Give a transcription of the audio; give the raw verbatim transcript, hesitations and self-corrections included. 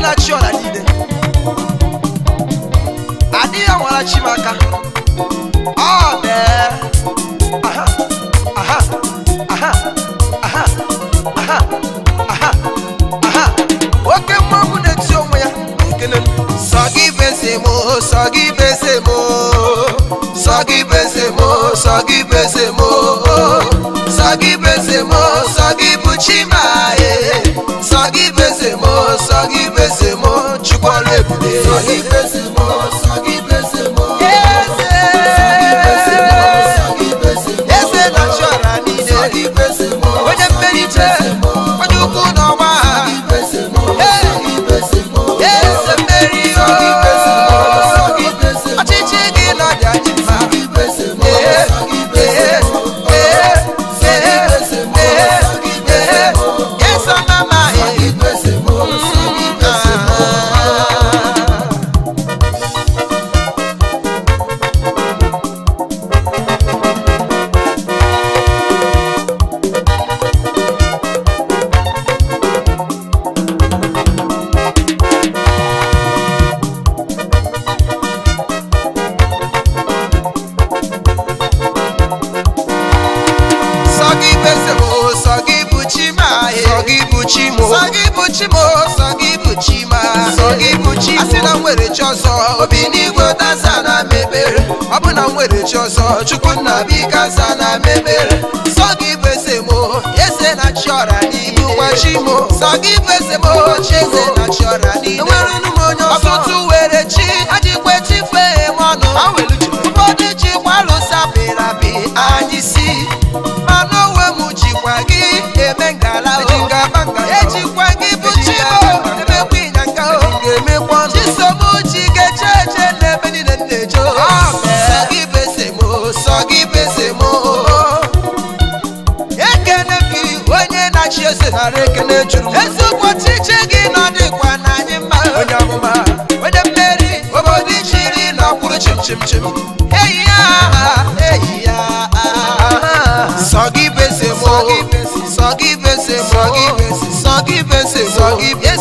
na chiora niile adịghị nwara chimaka ọ mee aha aha aha aha aha aha aha oke mmanwụ na-eti onwe ya nkele sọ gị beze mo sọ gị beze mo sọ gị beze mo sọ gị beze mo sọ gị beze mo sọ gị bụ chimaye sọ gị beze mo sọ gị beze mo chukwara ebube sọ gị beze mo sọ gị beze mo eze eze na chiora niile onye mmelite onye ukwu n'ọnwa eze mmeri ọchịchị gị nọdị anyị mma asina nwere chozo obi n'igwe dasa na mebere ọbụna nwere chozo chukwu nna bika sa na mebere sọ gị beze mo eze na chiora n'ihu kwachimo sọ gị beze mo cheze na chiora n'ihu nwere nume onye ọtụtụ were chi adịkwe chi fee mọnụ ụfọdụ ji kwalụsa pịrapị anyị si mana onwe m jikwa gị eme ngala ejikwa gị bụ chimo emekwa ịnyanga ga-emekwa chisomuchi ga-eche n'ebe niile nnejo sọ gị beze mo sọ gị beze mo ekene gị onye na-achị eze nara ekene juru ezigbo chiche gị nọ dịkwa n'anyị mma onye amụma onye mmeri obodo ichiri na ọkwụrụ chim chim chim eyi ya eyi ya sọ gị beze mo sọ gị beze mo sọ gị beze mo